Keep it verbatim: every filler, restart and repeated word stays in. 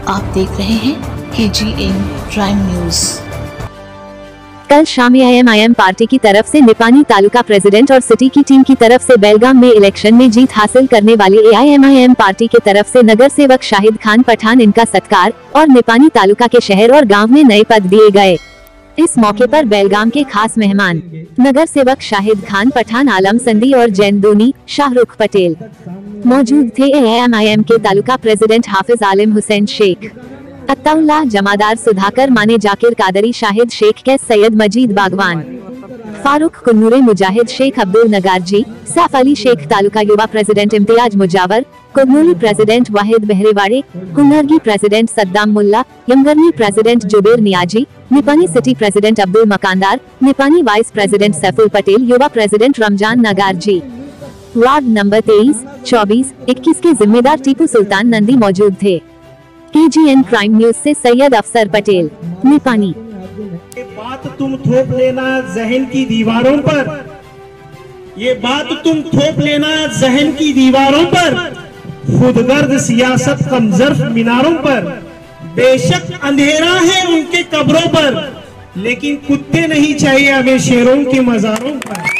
आप देख रहे हैं के जी एन प्राइम न्यूज। कल शाम A I M I M party की तरफ से निपानी तालुका प्रेसिडेंट और सिटी की टीम की तरफ से बेलगाम में इलेक्शन में जीत हासिल करने वाली A I M I M party की तरफ से नगर सेवक शाहिद खान पठान इनका सत्कार और निपानी तालुका के शहर और गांव में नए पद दिए गए। इस मौके पर बेलगाम के खास मेहमान नगर सेवक शाहिद खान पठान, आलम संदी और जैन दोनी शाहरुख पटेल मौजूद थे। ए आई एम आई एम के तालुका प्रेसिडेंट हाफिज आलिम हुसैन शेख, अत्ताउल्लाह जमादार, सुधाकर माने, जाकिर कादरी, शाहिद शेख, कैस सैयद मजीद बागवान, फारूक कुन्नूरे, मुजाहिद शेख, अब्दुल नगारजी, सैफ अली शेख, तालुका युवा president Imtiyaz Mujawar, Kunnuli president Wahid Bahrewade, Kunnargi president Saddam Mulla, Yamgarni president Zuber Niyazi, Nipani city president Abdul Makandar, Nipani vice president Saiful Patel, युवा president Ramzan Nagarji. Ward number तेईस, चौबीस, इक्कीस के जिम्मेदार टीपू सुल्तान नंदी मौजूद थे। के जी एन प्राइम न्यूज से सैयद अफसर पटेल, निपानी। ये बात तुम थोप लेना जहन की दीवारों पर, ये बात तुम थोप लेना जहन की दीवारों पर, खुदगर्द सियासत कमजर्फ मीनारों पर। बेशक अंधेरा है उनके कब्रों पर, लेकिन कुत्ते नहीं चाहिए हमें शेरों के मजारों पर।